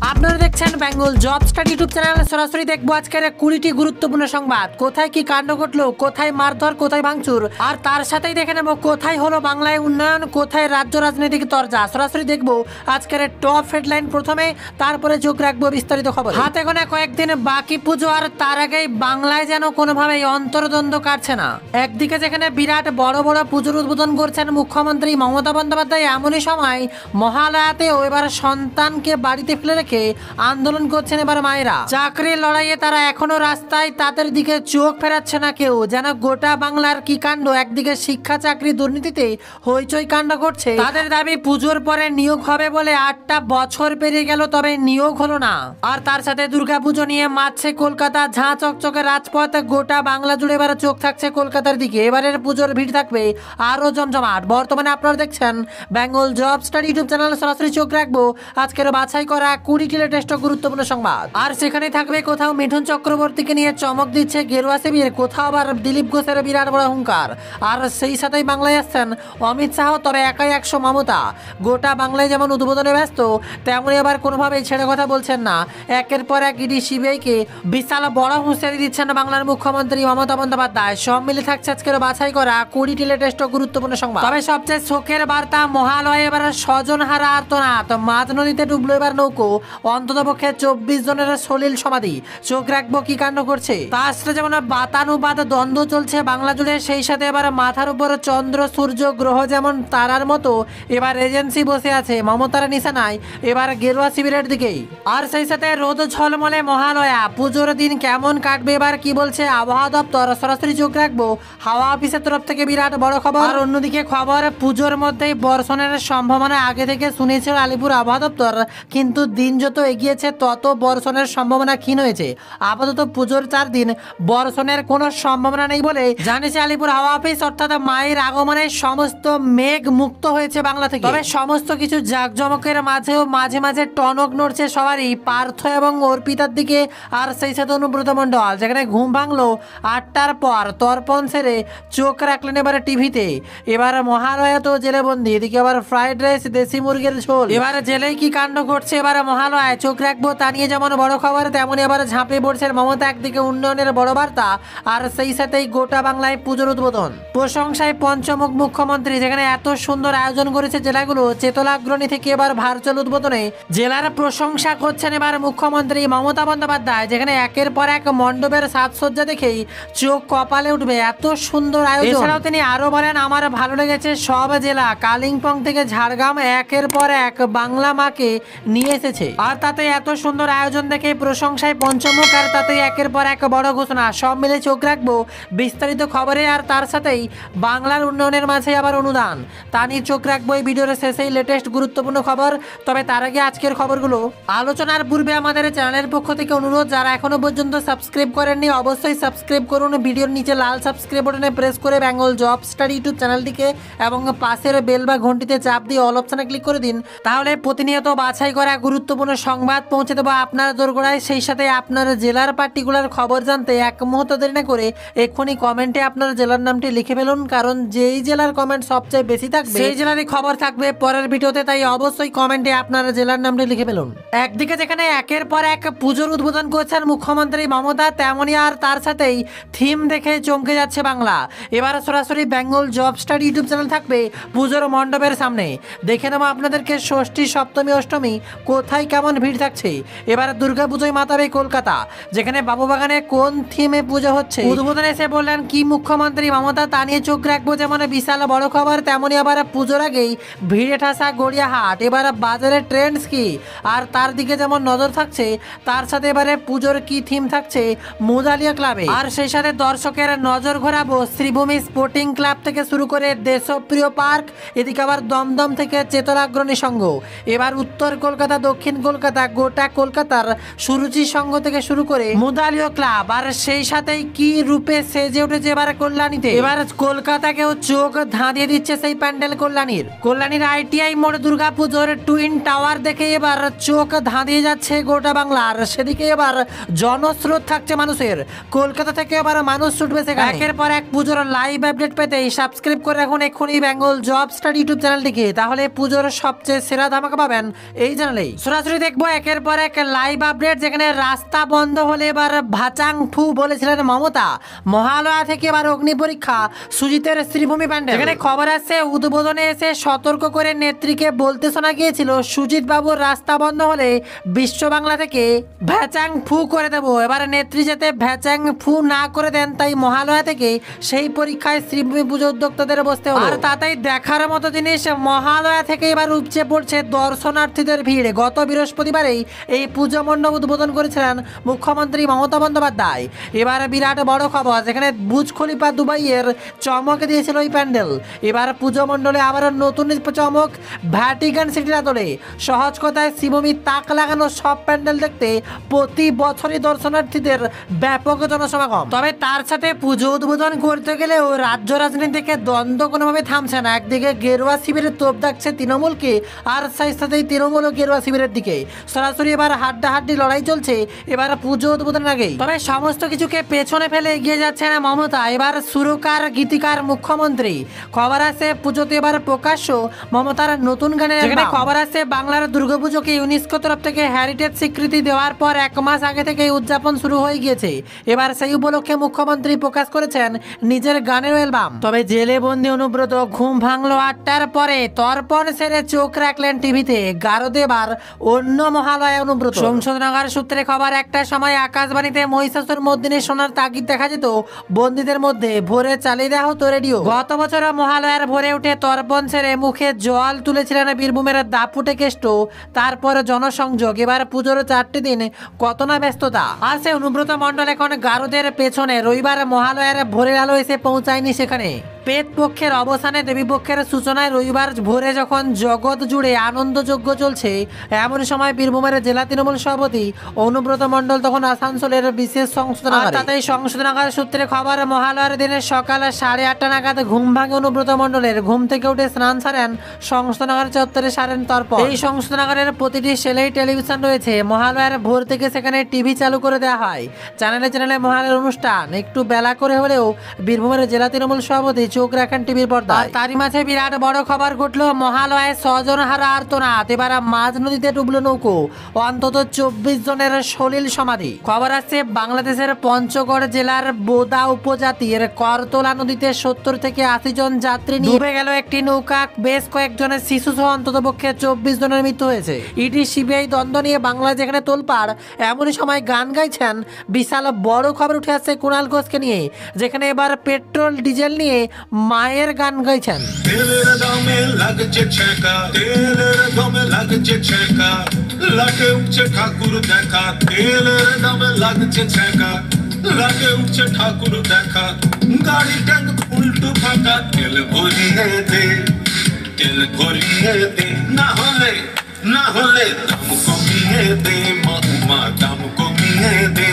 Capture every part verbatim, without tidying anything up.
আপনারা দেখছেন Bengal job study YouTube channel. সরাসরি দেখবো আজকের কুড়িটি গুরুত্বপূর্ণ সংবাদ। কোথায় কি কাণ্ড ঘটলো, কোথায় মারধর, কোথায় ভাঙচুর, আর তার সাথেই দেখে নেবো কোথায় হলো বাংলায় উন্নয়ন, কোথায় রাজ্য রাজনৈতিক তরজা। সরাসরি দেখবো আজকের টপ হেডলাইন প্রথমে, তারপরে চোখ রাখবো বিস্তারিত খবর। হাতে গোনা কয়েকদিন বাকি পুজো, আর তার আগেই বাংলায় যেন কোনোভাবেই অন্তর্দ্বন্দ্ব কাটছে না। একদিকে যেখানে বিরাট বড় বড় পুজোর উদ্বোধন করছেন মুখ্যমন্ত্রী মমতা বন্দ্যোপাধ্যায়, এমনই সময় মহালয়াতেও এবার সন্তানকে বাড়িতে ফেলে রেখে আন্দোলন করছেন এবার মায়েরা। চাকরির লড়াইয়ে তারা এখনো রাস্তায়, তাদের দিকে চোখ ফেরাচ্ছে না কেউ। যেন গোটা বাংলার কি কাণ্ড, একদিকে শিক্ষা চাকরি দুর্নীতিতে হইচই কাণ্ড ঘটছে। তাদের দাবি পুজোর পরে নিয়োগ হবে বলে আটটা বছর পেরিয়ে গেল, তবে নিয়োগ হলো না। আর তার সাথে দুর্গাপুজো নিয়ে মাতছে কলকাতা, ঝাঁ চকচকে রাজপথ। গোটা বাংলা জুড়ে এবার চোখ থাকছে কলকাতার দিকে। এবারের পুজোর ভিড় থাকবে আরো জমজমাট। বর্তমানে আপনারা দেখছেন Bengal job study YouTube channel. সরাসরি চোখ রাখবো আজকের বাছাই করা কুড়িটি লেটেস্ট গুরুত্বপূর্ণ সংবাদ। আর সেখানে থাকবে কোথাও মিঠুন চক্রবর্তীকে নিয়ে চমক দিচ্ছে গেরুয়া শিবির, কোথাও আবার দিলীপ ঘোষের বিরাট বড় হুঙ্কার। আর সেই সাথেই বাংলায় আসছেন অমিত শাহ, তবে একাই একশো মমতা। গোটা বাংলায় যেমন উদ্বোধনে ব্যস্ত, তেমনই আবার কোনোভাবেই ছেড়ে কথা বলছেন না। একের পর এক ইডি সিবিআইকে বিশাল বড় হুঁশিয়ারি দিচ্ছেন বাংলার মুখ্যমন্ত্রী মমতা বন্দ্যোপাধ্যায়। সব মিলে থাকছে আজকের বাছাই করা কুড়িটি লেটেস্ট গুরুত্বপূর্ণ সংবাদ। তবে সবচেয়ে শোকের বার্তা, মহালয়ে এবার স্বজন হারা আর্তনাদ। মাঝ নদীতে ডুবলো এবার নৌকো, অন্তত পক্ষে চব্বিশ জনের সলিল সমাধি। চোখ রাখবো কি কাণ্ড করছে। তার সাথে যেমন বাতানুবাদ দ্বন্দ্ব চলছে বাংলা জুড়ে, সেই সাথে এবার মাথার উপর চন্দ্র সূর্য গ্রহ যেমন তারার মতো এবার এজেন্সি বসে আছে মমতার নিশানায়, এবার গেরুয়া শিবিরের দিকেই। আর সেই সাথে রোদ ঝলমলে মহালয়া, পুজোর দিন কেমন কাটবে এবার কি বলছে আবহাওয়া দপ্তর। সরাসরি চোখ রাখবো হাওয়া অফিসের তরফ থেকে বিরাট বড় খবর। আর অন্যদিকে খবর, পুজোর মধ্যেই বর্ষণের সম্ভাবনা আগে থেকে শুনেছিল আলিপুর আবহাওয়া দপ্তর, কিন্তু দিন যত এগিয়েছে তত বর্ষণের সম্ভাবনা ক্ষীণ হয়েছে। আপাতত পুজোর চার দিন বর্ষণের কোনো সম্ভাবনা নেই বলে জানিয়েছে আলিপুর হাওয়া অফিস। অর্থাৎ মায়ের আগমনে সমস্ত মেঘ মুক্ত হয়েছে বাংলা থেকে। তবে সমস্ত কিছু জাঁকজমকের মাঝেও মাঝে মাঝে টনক নড়ছে সবারই, পার্থ এবং অর্পিতার দিকে। আর সেই সাথে অনুব্রত মণ্ডল, যেখানে ঘুম ভাঙলো আটটার পর, তর্পণ সেরে চোখ রাখলেন এবারে টিভিতে। এবার মহালয়া তো জেলে বন্দি, এদিকে আবার ফ্রাইড রাইস, দেশি মুরগির ঝোল। এবারে জেলেই কি কাণ্ড ঘটছে এবারে মহালয়ায়, চোখ রাখবো তা নিয়ে। যেমন বড় খবর, তেমনই এবার ঝাঁপে পড়ছেন মমতা। একদিকে উন্নয়নের বড় বার্তা, আর সেই সাথেই গোটা বাংলায় পুজোর উদ্বোধন। প্রশংসায় পঞ্চমুখ মুখ্যমন্ত্রী, যেখানে এত সুন্দর আয়োজন করেছে জেলাগুলো। চেতলাগ্রণী থেকে এবার ভার্চুয়াল উদ্বোধনে জেলার প্রশংসা করছেন এবার মুখ্যমন্ত্রী মমতা বন্দ্যোপাধ্যায়, যেখানে একের পর এক মণ্ডপের সাজসজ্জা দেখেই চোখ কপালে উঠবে, এত সুন্দর আয়োজন। এছাড়াও তিনি আরো বলেন, আমার ভালো লেগেছে সব জেলা, কালিম্পং থেকে ঝাড়গ্রাম একের পর এক বাংলা মাকে নিয়ে এসেছে। আর তাতে এত সুন্দর আয়োজন দেখে প্রশংসায় পঞ্চমুখ, আর তাতে একের পর এক বড় ঘোষণা। সব মিলে চোখ রাখবো বিস্তারিত খবরে। আর তার সাথেই বাংলার উন্নয়নের মাঝে আবার অনুদান, তা নিয়ে চোখ রাখবো এই ভিডিওর শেষেই লেটেস্ট গুরুত্বপূর্ণ খবর। তবে তার আগে আজকের খবরগুলো আলোচনার পূর্বে আমাদের চ্যানেলের পক্ষ থেকে অনুরোধ, যারা এখনো পর্যন্ত সাবস্ক্রাইব করেননি অবশ্যই সাবস্ক্রাইব করুন। ভিডিওর নিচে লাল সাবস্ক্রাইব বাটনে প্রেস করে বেঙ্গল জব স্টাডি ইউটিউব চ্যানেলটিকে এবং পাশের বেল বা ঘন্টিতে চাপ দিয়ে অল অপশনে ক্লিক করে দিন। তাহলে প্রতিনিয়ত বাছাই করা গুরুত্বপূর্ণ সংবাদ পৌঁছে দেবো আপনার দোরগোড়ায়। সেই সাথে আপনার জেলার পার্টিকুলার খবর জানতে এক মুহূর্ত দেরি না করে এক্ষুনি কমেন্টে আপনার জেলার নামটি লিখে ফেলুন, কারণ যেই জেলার কমেন্ট সবচেয়ে বেশি থাকবে সেই জেলারই খবর থাকবে পরের ভিডিওতে। তাই অবশ্যই কমেন্টে আপনার জেলার নামটি লিখে ফেলুন। একদিকে যেখানে একের পর এক পুজোর উদ্বোধন করছেন মুখ্যমন্ত্রী মমতা, তেমনই আর তার সাথেই থিম দেখে চমকে যাচ্ছে বাংলা। এবার সরাসরি Bengal job study YouTube channel থাকবে পুজোর মণ্ডপের সামনে। দেখে নেবো আপনাদেরকে ষষ্ঠী, সপ্তমী, অষ্টমী কোথায় কেমন ভিড় থাকছে। এবার দুর্গা পুজোয় মাতাবে কলকাতা, যেখানে বাবুবাগানে কোন থিমে পুজো হচ্ছে উদ্বোধনে এসে বললেন কি মুখ্যমন্ত্রী মমতা, তা নিয়ে চোখ রাখবো। যেমন বিশাল বড় খবর, তেমনই আবার পুজোর আগেই ভিড়ে ঠাসা গড়িয়াহাট। এবার বাজারের ট্রেন্ডস কি, আর তার দিকে যেমন নজর থাকছে, তার সাথে এবারে পুজোর কি থিম থাকছে মুদালিয়া ক্লাবে। আর সেই সাথে দর্শকের নজর ঘোরাবো শ্রীভূমি স্পোর্টিং ক্লাব থেকে শুরু করে দেশপ্রিয় পার্ক, এদিকে আবার দমদম থেকে চেতনাগ্রণী সংঘ। এবার উত্তর কলকাতা, দক্ষিণ কলকাতা, গোটা কলকাতার সুরুচি সংঘ থেকে শুরু করে মুদালিয়া ক্লাব। আর সেই সাথেই কি রূপে সেজে উঠেছে এবার কল্যাণীতে। এবার কলকাতাকেও চোখ ধাঁধিয়ে দিচ্ছে সেই প্যান্ডেল কল্যাণীর। কল্যাণীর আইটিআই মোড় দুর্গাপুজোর টুইন টাওয়ার দেখে এবার চোখ ধাঁধিয়ে যাচ্ছে গোটা বাংলার। সেদিকে এবার জনস্রোত থাকছে মানুষের, কলকাতা থেকে এবার মানুষ ছুটবে সেখানে। একের পর এক পুজোর লাইভ আপডেট পেতে সাবস্ক্রাইব করে রাখুন এক্ষুনি বেঙ্গল জব স্টাডি ইউটিউব চ্যানেলটিকে, তাহলে পুজোর সবচেয়ে সেরা ধামাকা পাবেন এই চ্যানেলেই। সরাসরি সরাসরি দেখবো একের পর এক লাইভ আপডেট, যেখানে রাস্তা বন্ধ হলে এবার ভাচাং ফু বলেছিলেন মমতা। মহালয়া থেকে এবার অগ্নি পরীক্ষা সুজিতের শ্রীভূমি প্যান্ডেল। যেখানে খবর আসছে উদ্বোধনে এসে সতর্ক করে নেত্রীকে বলতে শোনা গিয়েছিল সুজিত বাবুর রাস্তা বন্ধ হলে বিশ্ব বাংলা থেকে ভ্যাচাং ফু করে দেবো। এবার নেত্রী যাতে ভ্যাচাং ফু না করে দেন, তাই মহালয়া থেকে সেই পরীক্ষায় শ্রীভূমি পুজো উদ্যোক্তাদের বসতে হলো। আর তাতেই দেখার মতো জিনিস, মহালয়া থেকে এবার উপচে পড়ছে দর্শনার্থীদের ভিড়। গত বৃহস্পতিবারেই এই পুজো মণ্ডপ উদ্বোধন করেছিলেন মুখ্যমন্ত্রী মমতা বন্দ্যোপাধ্যায়। এবার বিরাট বড় খবর, যেখানে বুর্জ খলিফা দুবাইয়ের চমক দিয়েছিল এই প্যান্ডেল। এবার পুজো মণ্ডলে আবার নতুন চমক ভ্যাটিকান সিটির আদলে। সহজ কথায় শ্রীভূমির তাক লাগানো সব প্যান্ডেল দেখতে প্রতি বছরই দর্শনার্থীদের ব্যাপক জনসমাগম। তবে তার সাথে পুজো উদ্বোধন করতে গেলেও রাজ্য রাজনীতি থেকে দ্বন্দ্ব কোনোভাবে থামছে না। একদিকে গেরুয়া শিবিরের তোপ ডাকছে তৃণমূলকে, আর সেই সাথেই তৃণমূল ও গেরুয়া শিবিরের দিকে সরাসরি এবার হাড্ডাহাড্ডি লড়াই চলছে এবার পুজো উদ্বোধনের আগেই। তবে সমস্ত কিছুকে পেছনে ফেলে এগিয়ে যাচ্ছে না মমতা, এবার সুরকার গীতিকার মুখ্যমন্ত্রী। খবর আছে পুজোতে এবার প্রকাশ্য মমতার নতুন গানের। যেখানে খবর আছে বাংলার দুর্গাপুজোকে ইউনেস্কো তরফ থেকে হেরিটেজ স্বীকৃতি দেওয়ার পর এক মাস আগে থেকে উদযাপন শুরু হয়ে গিয়েছে। এবার সেই উপলক্ষে মুখ্যমন্ত্রী প্রকাশ করেছেন নিজের গানের অ্যালবাম। তবে জেলে বন্দি অনুব্রত ঘুম ভাঙলো আটটার পরে, তর্পণ সেরে চোখ রাখলেন টিভিতে। গারদে এবার অন্য মহালয়া অনুব্রত। সংশোধনাগার সূত্রে খবর, একটা সময় আকাশবাণীতে মহিষাসুর মর্দিনী শোনার তাগিদ দেখা যেত বন্দীদের মধ্যে। ভোরে চালিয়ে দেওয়া হতো রেডিও। গত বছর মহালয়ার ভোরে উঠে তর্পণ সেরে মুখে জল তুলেছিলেন বীরভূমের দাপুটে কেষ্ট। তারপর জনসংযোগ। এবার পুজোর চারটি দিন কত না ব্যস্ততা। আর সে অনুব্রত মণ্ডল এখন গারদের পেছনে। রবিবার মহালয়ার ভোরের আলো এসে পৌঁছায়নি সেখানে। পেট পক্ষের অবসানে দেবী পক্ষের সূচনায় রবিবার ভোরে যখন জগৎ জুড়ে আনন্দযজ্ঞ চলছে, এমন সময় বীরভূমের জেলা তৃণমূল সভাপতি অনুব্রত মণ্ডল তখন আসানসোলের বিশেষ সংশোধনাগার। তাতেই সংশোধনাগার সূত্রে খবর, মহালয়ার দিনের সকাল সাড়ে আটটা নাগাদ ঘুম ভাঙে অনুব্রত মণ্ডলের। ঘুম থেকে উঠে স্নান সারেন, সংশোধনাগার চত্বরে সারেন তর্পণ। এই সংশোধনাগারের প্রতিটি সেলেই টেলিভিশন রয়েছে। মহালয়ার ভোর থেকে সেখানে টিভি চালু করে দেওয়া হয়। চ্যানেলে চ্যানেলে মহালয়ার অনুষ্ঠান। একটু বেলা করে হলেও বীরভূমের জেলা তৃণমূল সভাপতি চোখ রাখেন টিভির পর্দায়। তারই মাঝে বিরাট বড় খবর ঘটলো, মহালয়ায় স্বজন হারা আর্তনাদ। এবার মাঝ নদীতে ডুবলো নৌকো। অন্তত চব্বিশ জনের সলিল সমাধি। খবর আসছে বাংলাদেশের পঞ্চগড় জেলার বোদা উপজাতির করতলা নদীতে সত্তর থেকে আশি জন যাত্রী নিয়ে ডুবে গেল একটি নৌকা। বেশ কয়েকজনের শিশু সহ অন্তত পক্ষে চব্বিশ জনের মৃত্যু হয়েছে। ইডি সিবিআই দ্বন্দ্ব নিয়ে বাংলা যেখানে তোলপাড়, এমনই সময় গান গাইছেন বিশাল বড় খবর উঠে আসছে কুণাল ঘোষকে নিয়ে, যেখানে এবার পেট্রোল ডিজেল নিয়ে মায়ের গান গাইছেন। তেলের দামে লাগছে ছেকা, তেলের দামে লাগছে ছেকা, লাগে উঠছে ঠাকুর দেখা। তেলের দামে লাগছে ছেকা, লাগে উঠছে ঠাকুর দেখা। গাড়ি ট্যাঙ্ক উল্টো ফাঁকা, তেল ভরিয়ে দে, তেল ভরিয়ে দে, না হলে না হলে দাম কমিয়ে দে মা, দাম কমিয়ে দে,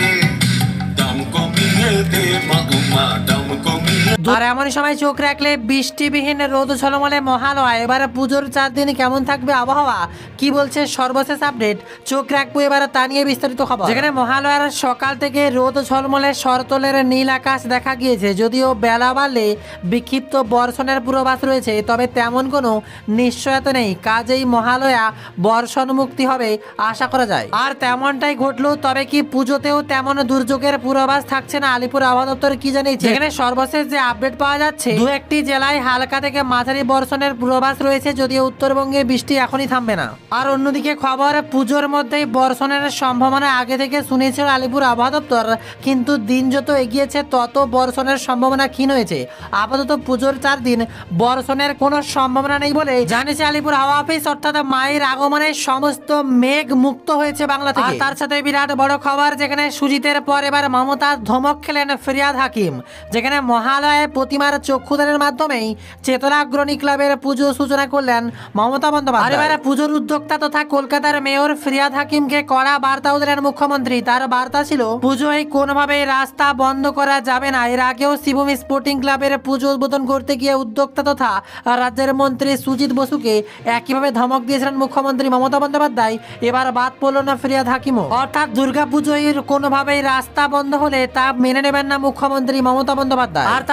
দাম কমিয়ে দে মা, দাম কমিয়ে। আর এমন সময় চোখ রাখলে বৃষ্টিবিহীন রোদ ঝলমলে মহালয়া। এবারে পুজোর চার দিন কেমন থাকবে আবহাওয়া, কি বলছে সর্বশেষ আপডেট, চোখ রাখবো এবারে তা নিয়ে বিস্তারিত খবর। যেখানে মহালয়ার সকাল থেকে রোদ ঝলমলে শরতলের নীল আকাশ দেখা গিয়েছে। যদিও বেলা বাড়লে বিক্ষিপ্ত বর্ষণের পূর্বাভাস রয়েছে, তবে তেমন কোনো নিশ্চয়তা নেই। কাজেই মহালয়া বর্ষণ মুক্তি হবে আশা করা যায়। আর তেমনটাই ঘটলো। তবে কি পুজোতেও তেমন দুর্যোগের পূর্বাভাস থাকছে না আলিপুর আবহাওয়া দপ্তর কি জানিয়েছে। যেখানে সর্বশেষ যে আপডেট পাওয়া যাচ্ছে, দু একটি জেলায় হালকা থেকে মাঝারি বর্ষণের পূর্বাভাস রয়েছে, যদিও উত্তরবঙ্গে বৃষ্টি এখনই থামবে না। আর অন্যদিকে খবর, পুজোর মধ্যেই বর্ষণের সম্ভাবনা আগে থেকে শুনেছিল আলিপুর আবহাওয়া দপ্তর, কিন্তু দিন যত এগিয়েছে তত বর্ষণের সম্ভাবনা ক্ষীণ হয়েছে। আপাতত পুজোর চার দিন বর্ষণের কোনো সম্ভাবনা নেই বলে জানিয়েছে আলিপুর হাওয়া অফিস। অর্থাৎ মায়ের আগমনে সমস্ত মেঘ মুক্ত হয়েছে বাংলা থেকে। আর তার সাথে বিরাট বড় খবর, যেখানে সুজিতের পর এবার মমতা ধমক খেলেন ফিরহাদ হাকিম। যেখানে মহালয়ায় প্রতিমার চক্ষুদানের মাধ্যমেই চেতনাগ্রণী ক্লাবের পুজো সূচনা করলেন মমতা বন্দ্যোপাধ্যায়। এবারে পুজোর উদ্যোক্তা তথা কলকাতার মেয়র ফিরহাদ হাকিমকে কড়া বার্তাও দিলেন মুখ্যমন্ত্রী। তার বার্তা ছিল, পুজোয় কোনোভাবেই রাস্তা বন্ধ করা যাবে না। এর আগেও শ্রীভূমি স্পোর্টিং ক্লাবের পুজো উদ্বোধন করতে গিয়ে উদ্যোক্তা তথা রাজ্যের মন্ত্রী সুজিত বসুকে একইভাবে ধমক দিয়েছিলেন মুখ্যমন্ত্রী মমতা বন্দ্যোপাধ্যায়। এবার বাদ পড়ল না ফিরহাদ হাকিমও। অর্থাৎ দুর্গাপুজোয় কোনোভাবেই রাস্তা বন্ধ হলে তা মেনে নেবেন না মুখ্যমন্ত্রী মমতা বন্দ্যোপাধ্যায়। আর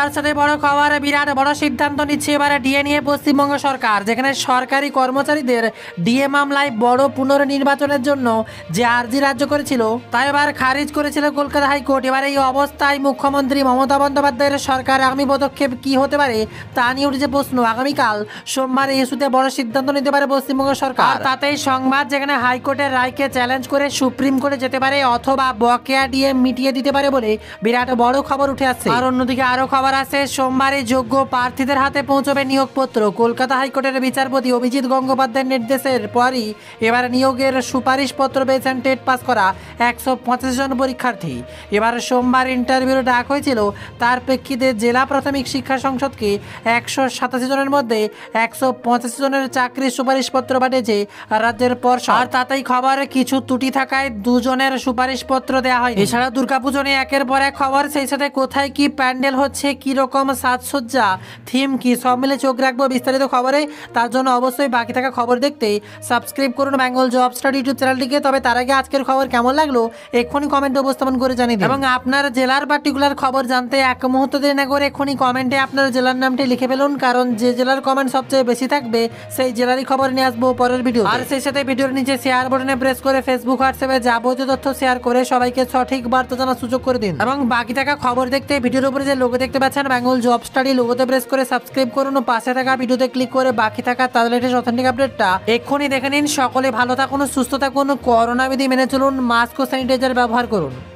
তার সাথে বড় খবর, বিরাট বড় সিদ্ধান্ত নিচ্ছে এবারে ডিএ নিয়ে পশ্চিমবঙ্গ সরকার, যেখানে সরকারি কর্মচারীদের ডিএ মামলায় বড় পুনর্নির্বাচনের জন্য যে আর্জি রাজ্য করেছিল তা এবার খারিজ করেছিল কলকাতা হাইকোর্ট। এবার এই অবস্থায় মুখ্যমন্ত্রী মমতা বন্দ্যোপাধ্যায়ের সরকার আগামী পদক্ষেপ কি হতে পারে তা নিয়ে উঠেছে প্রশ্ন। আগামীকাল সোমবার এই ইস্যুতে বড় সিদ্ধান্ত নিতে পারে পশ্চিমবঙ্গ সরকার। তাতেই সংবাদ, যেখানে হাইকোর্টের রায়কে চ্যালেঞ্জ করে সুপ্রিম কোর্টে যেতে পারে অথবা বকেয়া ডিএ মিটিয়ে দিতে পারে বলে বিরাট বড় খবর উঠে আসছে। আর অন্যদিকে আরো খবর আছে, সোমবারে যোগ্য প্রার্থীদের হাতে পৌঁছবে নিয়োগপত্র। কলকাতা হাইকোর্টের বিচারপতি অভিজিৎ গঙ্গোপাধ্যায়ের নির্দেশের পরই এবার নিয়োগের সুপারিশপত্র পেয়েছেন টেট পাস করা একশো পঁচাশি জন পরীক্ষার্থী। এবার সোমবার ইন্টারভিউর ডাক হয়েছিল, তার প্রেক্ষিতে জেলা প্রাথমিক শিক্ষা সংসদকে একশো সাতাশি জনের মধ্যে একশো পঁচাশি জনের চাকরির সুপারিশপত্র পাঠিয়েছে রাজ্যের পর্ষদ। আর তাতেই খবর, কিছু ত্রুটি থাকায় দুজনের সুপারিশপত্র দেওয়া হয়। এছাড়া দুর্গাপুজো নিয়ে একের পর এক খবর, সেই সাথে কোথায় কি প্যান্ডেল হচ্ছে, কি রকম সাজসজ্জা, থিম কি, সব মিলে চোখ রাখবো বিস্তারিত খবরে। তার জন্য অবশ্যই বাকি থাকা খবর দেখতে সাবস্ক্রাইব করুন বেঙ্গল জব স্টাডি ইউটিউব চ্যানেলটিকে। তবে তার আগে আজকের খবর কেমন লাগলো এক্ষুনি কমেন্টে উপস্থাপন করে জানিয়ে দিন, এবং আপনার জেলার পার্টিকুলার খবর জানতে এক মুহূর্ত দেরি না করে এক্ষুনি কমেন্টে আপনার জেলার নামটি লিখে ফেলুন, কারণ যে জেলার কমেন্ট সবচেয়ে বেশি থাকবে সেই জেলারই খবর নিয়ে আসবো পরের ভিডিও। আর সেই সাথে ভিডিওর নিচে শেয়ার বাটনে প্রেস করে ফেসবুক হোয়াটসঅ্যাপে যাবতীয় তথ্য শেয়ার করে সবাইকে সঠিক বার্তা জানার সুযোগ করে দিন। এবং বাকি থাকা খবর দেখতে ভিডিওর উপরে যে লোগো দেখতে পাচ্ছেন বেঙ্গল জব স্টাডি, লোগোতে প্রেস করে সাবস্ক্রাইব করুন ও পাশে থাকা ভিডিওতে ক্লিক করে বাকি থাকা তার লেটেস্ট অথেন্টিক আপডেটটা এক্ষুনি দেখে নিন। সকলে ভালো থাকুন, সুস্থ থাকুন, করোনা বিধি মেনে চলুন, মাস্ক ও স্যানিটাইজার ব্যবহার করুন।